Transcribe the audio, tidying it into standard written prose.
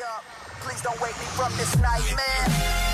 up. Please don't wake me from this nightmare.